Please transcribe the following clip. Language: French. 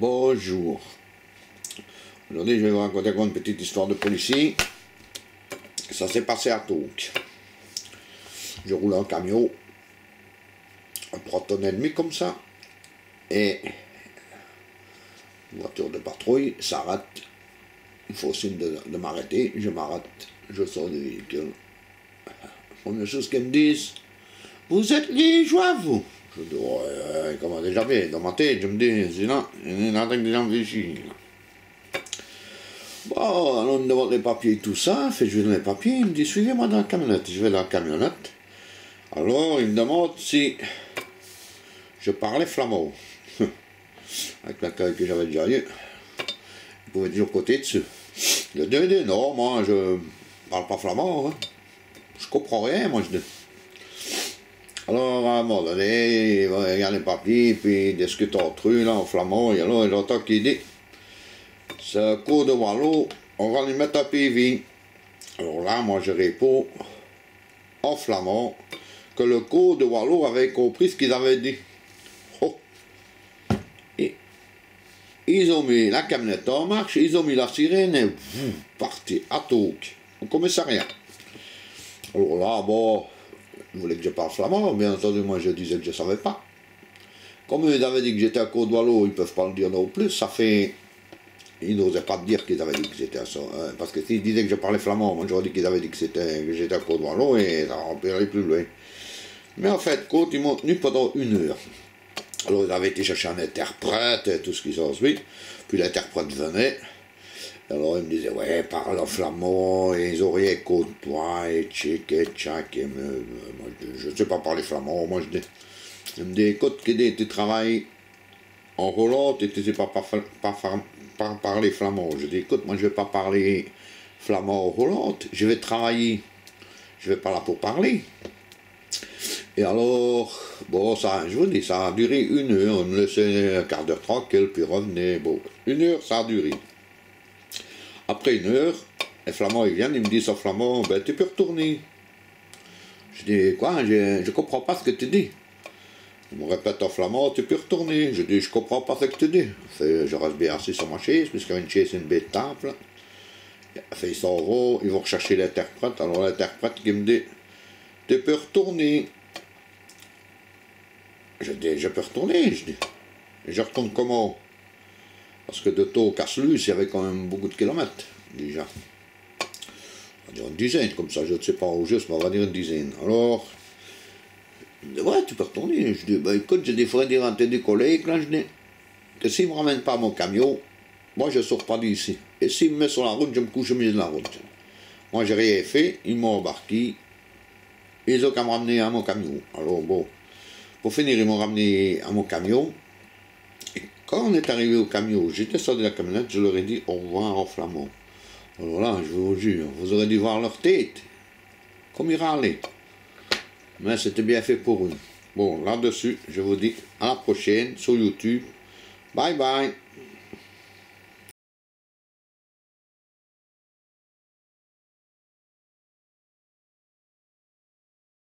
Bonjour. Aujourd'hui, je vais vous raconter une petite histoire de policier. Ça s'est passé à Touques. Je roule un camion, un 3 tonnes et demi comme ça, et une voiture de patrouille s'arrête. Il faut signe de m'arrêter. Je m'arrête, je sors du véhicule. Première chose qu'ils me disent: vous êtes liégeois, vous? Je dis: ouais, comment déjà fait? Dans ma tête, je me dis: sinon, il y en a des gens ici. Bon, alors on me demande les papiers et tout ça. Je lui donne les papiers. Il me dit: suivez-moi dans la camionnette. Je vais dans la camionnette. Alors, il me demande si je parlais flamand. Avec l'accueil que j'avais déjà eu, il pouvait toujours côté dessus. Je dis: non, moi, je parle pas flamand. Hein. Je comprends rien, moi, je dis. Alors, à un moment donné, il regarde les papiers, puis il discute entre eux, là, en flamand, et alors, j'entends qu'il dit: ce cours de Wallo, on va lui mettre un PV. Alors là, moi, je réponds en flamand que le cours de Wallo avait compris ce qu'ils avaient dit. Oh. Et ils ont mis la camionnette en marche, ils ont mis la sirène, et parti à Touques, au commissariat. Alors là, bon, ils voulaient que je parle flamand, bien entendu, moi je disais que je ne savais pas. Comme ils avaient dit que j'étais à Côte de Wallo, ils ne peuvent pas le dire non plus, ça fait... Ils n'osaient pas dire qu'ils avaient dit que j'étais à ça, hein, parce que s'ils disaient que je parlais flamand, moi j'aurais dit qu'ils avaient dit que j'étais à Côte de Wallo, et ça remplirait plus loin. Mais en fait, Côte, ils m'ont tenu pendant 1 heure. Alors ils avaient été chercher un interprète, et tout ce qui s'ensuit, puis l'interprète venait. Alors ils me disaient: ouais, parle en flamand, et ils auraient écho de toi, et tchic, et tchac, et moi je ne sais pas parler flamand, moi je dis. Ils me disent: écoute, tu travailles en Hollande, et tu ne sais pas parler flamand. Je dis: écoute, moi je ne vais pas parler flamand en Hollande, je vais travailler, je ne vais pas là pour parler. Et alors, bon, ça, je vous dis, ça a duré 1 heure, on me laissait un quart d'heure tranquille, puis revenait, bon, 1 heure, ça a duré. Après 1 heure, les Flamands, ils viennent, ils me disent en flamand: ben, tu peux retourner. Je dis: quoi? Je comprends pas ce que tu dis. Ils me répètent en flamand: tu peux retourner. Je dis: je comprends pas ce que tu dis. Je reste bien assis sur ma chaise, puisqu'il y a une chaise et une bête table. Ils s'en vont, ils vont rechercher l'interprète. Alors l'interprète qui me dit: tu peux retourner. Je dis: je peux retourner, je dis. Et je retourne comment? Parce que de Touques à Sluis, il y avait quand même beaucoup de kilomètres, déjà. On va dire une dizaine, comme ça, je ne sais pas au juste, mais on va dire une dizaine. Alors, il dit: ouais, tu peux retourner. Je dis: bah écoute, j'ai des frères des collègues, là, je dis, que s'ils ne me ramènent pas mon camion, moi je ne sors pas d'ici. Et s'ils me mettent sur la route, je me couche au milieu de la route. Moi, j'ai rien fait, ils m'ont embarqué, ils ont qu'à me ramener à mon camion. Alors bon, pour finir, ils m'ont ramené à mon camion. Et quand on est arrivé au camion, j'étais sorti de la camionnette, je leur ai dit au revoir en flamand. Alors là, je vous jure, vous aurez dû voir leur tête, comme ils râlaient. Mais c'était bien fait pour eux. Bon, là-dessus, je vous dis à la prochaine sur YouTube. Bye bye.